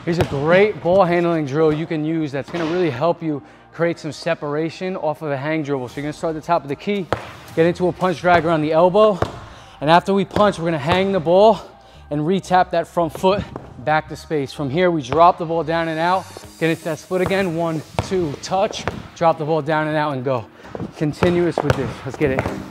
Here's a great ball handling drill you can use that's gonna really help you create some separation off of a hang dribble. So you're gonna start at the top of the key, get into a punch drag around the elbow, and after we punch, we're gonna hang the ball and re-tap that front foot back to space. From here, we drop the ball down and out, get into that split again, 1, 2, touch, drop the ball down and out and go. Continuous with this, let's get it.